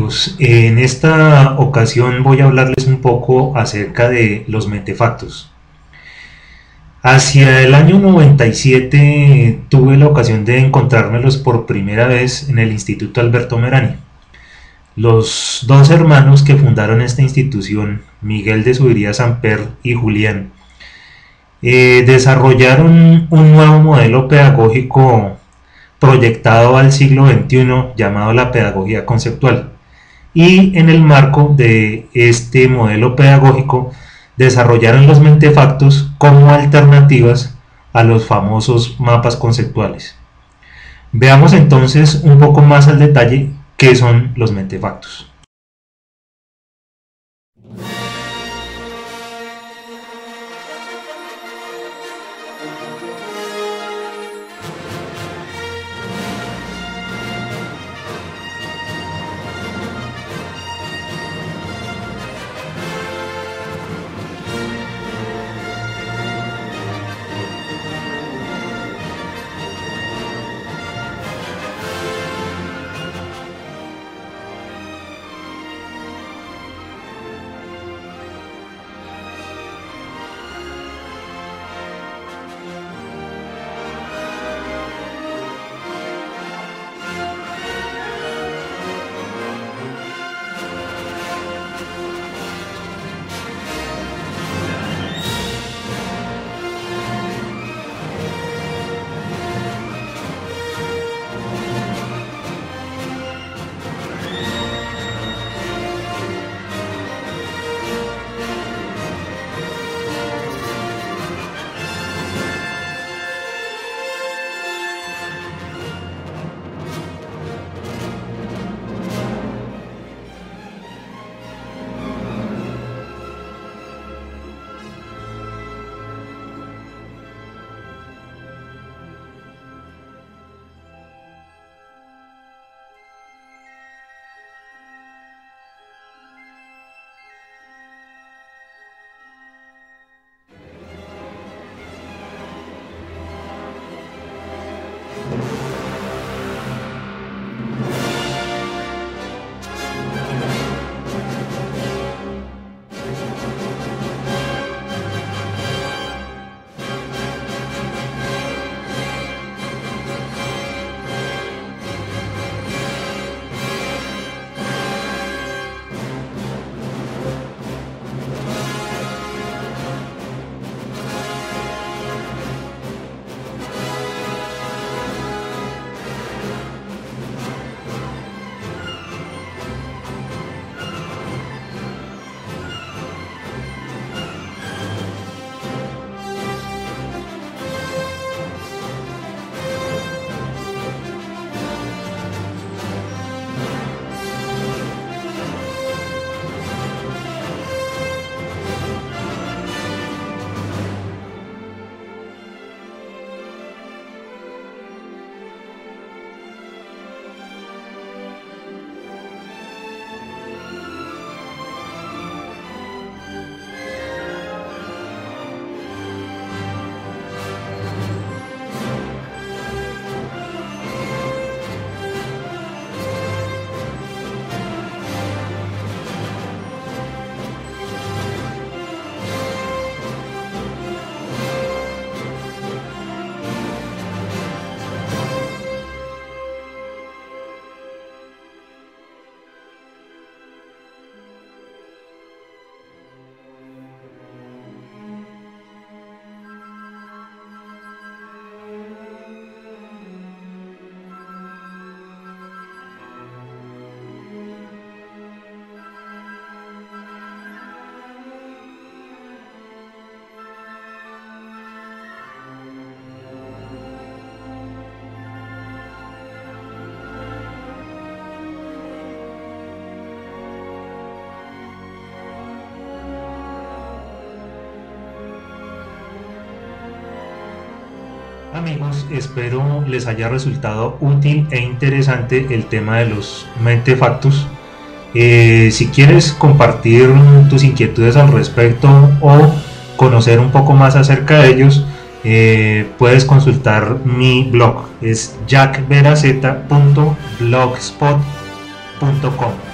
amigos, en esta ocasión voy a hablarles un poco acerca de los mentefactos. Hacia el año 97 tuve la ocasión de encontrármelos por primera vez en el Instituto Alberto Merani. Los dos hermanos que fundaron esta institución, Miguel de Zuviría Samper y Julián, desarrollaron un nuevo modelo pedagógico proyectado al siglo XXI llamado la pedagogía conceptual, y en el marco de este modelo pedagógico desarrollaron los mentefactos como alternativas a los famosos mapas conceptuales. Veamos entonces un poco más al detalle qué son los mentefactos. Amigos, espero les haya resultado útil e interesante el tema de los mentefactos. Si quieres compartir tus inquietudes al respecto o conocer un poco más acerca de ellos, puedes consultar mi blog, es jackverazeta.blogspot.com.